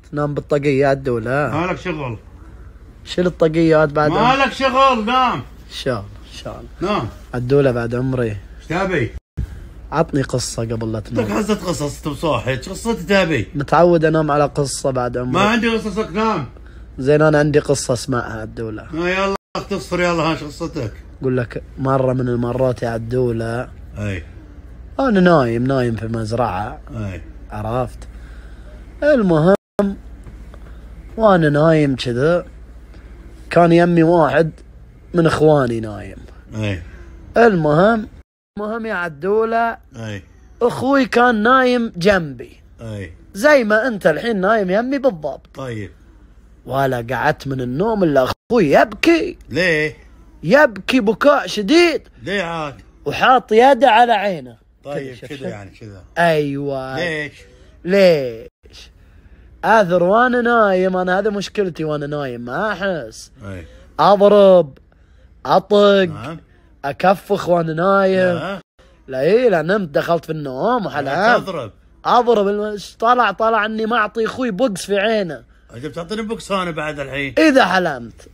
نام بالطاقية عدولة. ما لك شغل. شيل الطاقيات بعد. ما لك شغل، نام. ان شاء الله ان شاء الله. نام. عدولة بعد عمري. ايش تبي؟ عطني قصة قبل لا تنام. لك حزة قصص انت بصاحي، ايش قصتي تبي؟ متعود انام على قصة بعد عمري. ما عندي قصصك، نام. زين انا عندي قصة اسمعها عدولة. يلا اختصر، يلا ها قصتك. اقول لك مرة من المرات يا عدولة. اي. انا نايم في مزرعة. اي. عرفت. المهم وانا نايم كذا كان يمي واحد من اخواني نايم. اي. المهم يا عدولة. اي. اخوي كان نايم جنبي. اي. زي ما انت الحين نايم يمي بالضبط. طيب. ولا قعدت من النوم الا اخوي يبكي. ليه؟ يبكي بكاء شديد. ليه عاد؟ وحاط يده على عينه. طيب كذا يعني كذا. ايوه. ليش؟ اثر وانا نايم، انا هذا مشكلتي وانا نايم ما احس. اي. اضرب، اطق، نعم. اكفخ وانا نايم. لا نمت دخلت في النوم وحلمت. اضرب طلع اني معطي اخوي بوكس في عينه. اجل تعطيني بوكس انا بعد الحين اذا حلمت.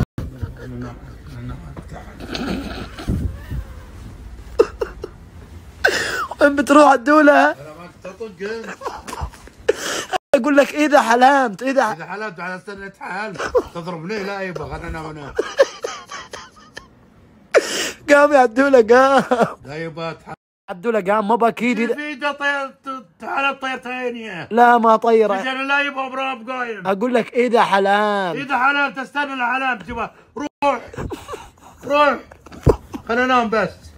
وين بتروح عدولة؟ انا ما تطق. اقول لك اذا حلمت اذا حلمت على سنة حال تضربني. لا يبا انا انام انا. قام يا عدولة قام. لا يبا عدولة قام ما باكيد. في طير تعال طيرتين. لا ما طيره. لا يبا براب قايم. اقول لك اذا حلمت استنى الحلم تبا. روح خلينا ننام بس.